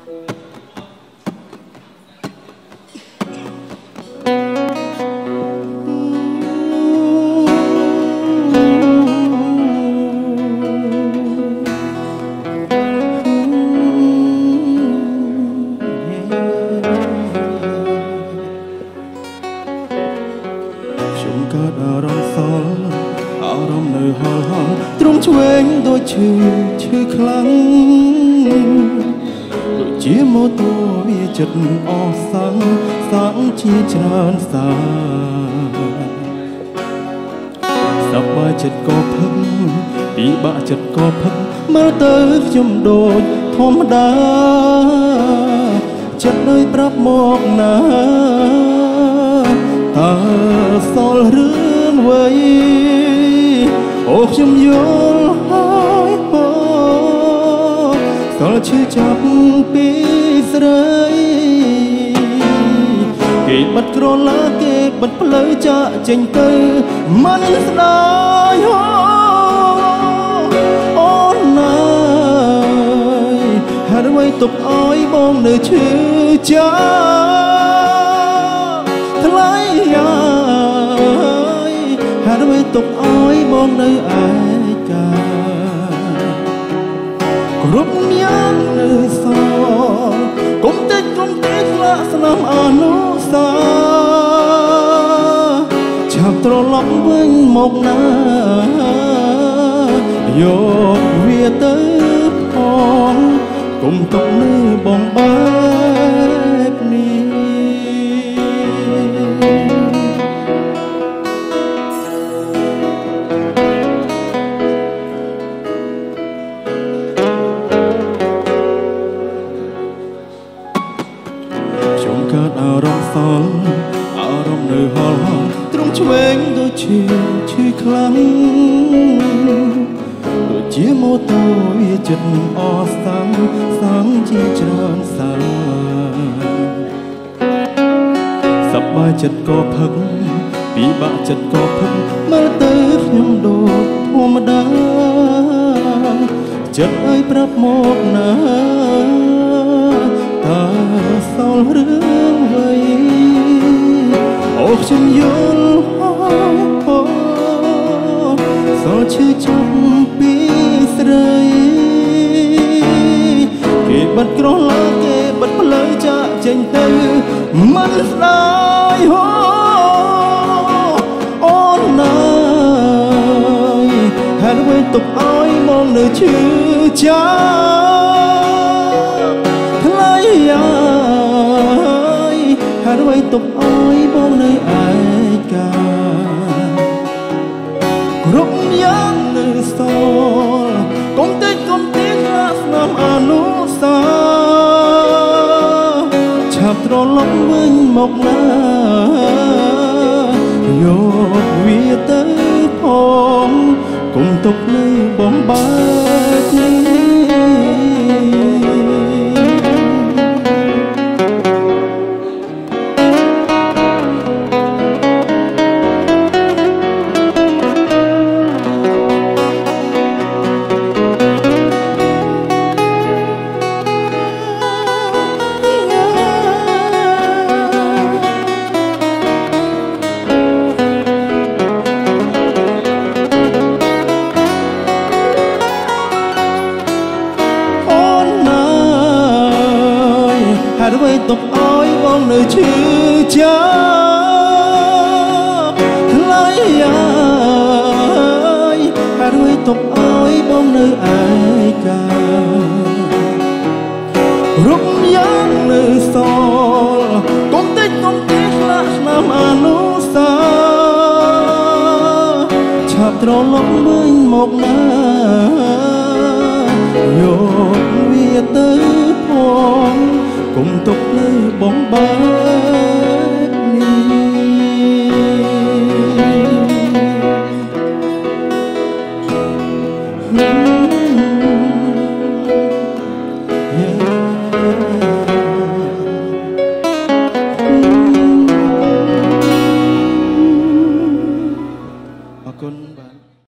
ទ្រង់ឆ្វេងដូចឈឺខ្លាំងដូចជាម៉ូតូវាចិត្តអស់សាំងជាច្រើនសាសប្បាយចិត្តក៏ផឹកពិបាកចិត្តក៏ផឹកមើលទៅខ្ញុំដូចធម្មតាចិត្តដូចប្រាប់មកណាតើសល់រឿងអ្វីអូខ្ញុំយល់ហើយសល់ឈឺចាប់ពីស្រីគេបាត់ក្រឡាគេបាត់ផ្លូវចាក់ចេញទៅមិនស្ដាយអូនណាយហេតុអ្វីទុកឲ្យបងនៅឈឺចាប់ថ្លៃហេតុអ្វីទុកឲ្យបងនៅឯកាគ្រប់យ៉ាងនៅសកុំតិចស្លាកស្នាមអនុសាឆាប់ត្រឡប់វិញមកណាយកវាទៅផងកុំទុកនៅបងបែបនេះកើតអារម្មណ៍សល់អារម្មណ៍នៅហល់ទ្រង់ឆ្វេងដូចឈឺខ្លាំងដូចជាម៉ូតូវាចិត្តអស់សាំងជាច្រើនសាសប្បាយចិត្តក៏ផឹកពិបាកចិត្តក៏ផឹកមើលទៅខ្ញុំដូចធម្មតាចិត្តឲ្យប្រាប់មកណាតើសល់រឿងអ្វីអូខ្ញុំយល់ហើយសល់ឈឺចាប់ពីស្រីគេបាត់ក្រឡាគេបាត់ផ្លូវចាក់ចេញទៅមិនស្ដាយអូនណាយហេតុអ្វីទុកឲ្យមកនៅឈឺចាប់ថ្លៃហេតុអ្វីទុកឲ្យបងនៅឯកាគ្រប់យ៉ាងនៅសល់កុំតិចស្លាកស្នាមអនុសាឆាប់ត្រឡប់វិញមកណាយកវាទៅផងកុំទុកនៅបងបែបនេះហេតុអ្វីទុកឲ្យបងនៅឈឺចាប់ថ្លៃហេតុអ្វីទុកឲ្យបងនៅឯកាគ្រប់យ៉ាងនៅសល់កុំតិចស្លាកស្នាមអនុសាឆាប់ត្រឡប់វិញមកណាយកវាទៅផងកុំទុកនៅបងបែបនេះ